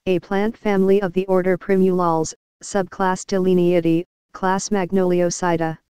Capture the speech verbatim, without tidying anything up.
A plant family of the order Primulales, subclass Delineae, class Magnoliosida.